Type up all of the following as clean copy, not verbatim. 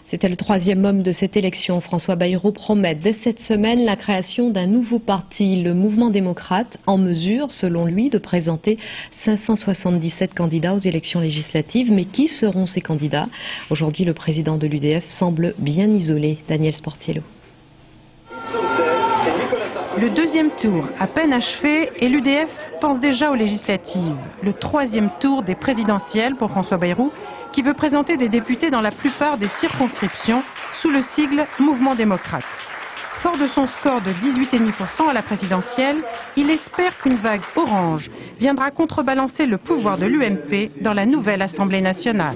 C'était le troisième homme de cette élection. François Bayrou promet dès cette semaine la création d'un nouveau parti, le Mouvement démocrate, en mesure, selon lui, de présenter 577 candidats aux élections législatives. Mais qui seront ces candidats? Aujourd'hui, le président de l'UDF semble bien isolé. Daniel Sportiello. Le deuxième tour, à peine achevé, et l'UDF pense déjà aux législatives. Le troisième tour des présidentielles pour François Bayrou, qui veut présenter des députés dans la plupart des circonscriptions sous le sigle Mouvement démocrate. Fort de son score de 18,5% à la présidentielle, il espère qu'une vague orange viendra contrebalancer le pouvoir de l'UMP dans la nouvelle Assemblée nationale.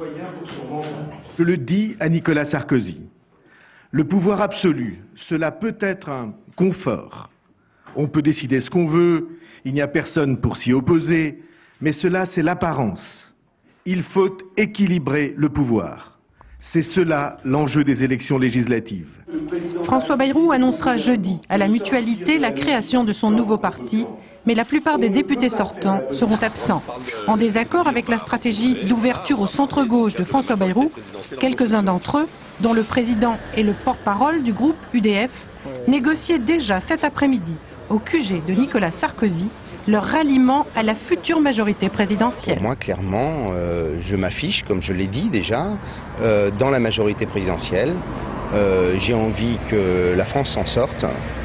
Je le dis à Nicolas Sarkozy. Le pouvoir absolu, cela peut être un confort. On peut décider ce qu'on veut, il n'y a personne pour s'y opposer, mais cela c'est l'apparence. Il faut équilibrer le pouvoir. C'est cela l'enjeu des élections législatives. François Bayrou annoncera jeudi à la Mutualité la création de son nouveau parti, mais la plupart des députés sortants seront absents. En désaccord avec la stratégie d'ouverture au centre-gauche de François Bayrou, quelques-uns d'entre eux, dont le président et le porte-parole du groupe UDF, négociaient déjà cet après-midi au QG de Nicolas Sarkozy leur ralliement à la future majorité présidentielle. Pour moi, clairement, je m'affiche, comme je l'ai dit déjà, dans la majorité présidentielle. J'ai envie que la France s'en sorte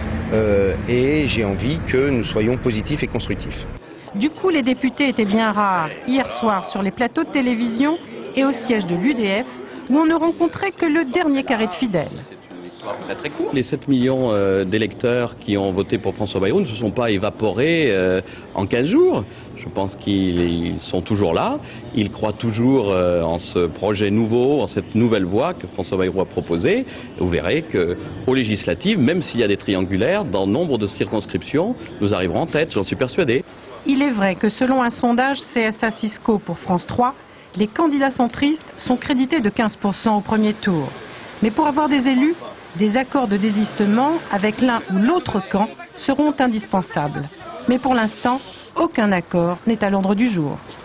et j'ai envie que nous soyons positifs et constructifs. Du coup, les députés étaient bien rares hier soir sur les plateaux de télévision et au siège de l'UDF, où on ne rencontrait que le dernier carré de fidèles. Très court. Les 7 millions d'électeurs qui ont voté pour François Bayrou ne se sont pas évaporés en 15 jours. Je pense qu'ils sont toujours là. Ils croient toujours en ce projet nouveau, en cette nouvelle voie que François Bayrou a proposée. Vous verrez qu'aux législatives, même s'il y a des triangulaires, dans nombre de circonscriptions, nous arriverons en tête, j'en suis persuadé. Il est vrai que selon un sondage CSA Cisco pour France 3, les candidats centristes sont crédités de 15% au premier tour. Mais pour avoir des élus, des accords de désistement avec l'un ou l'autre camp seront indispensables. Mais pour l'instant, aucun accord n'est à l'ordre du jour.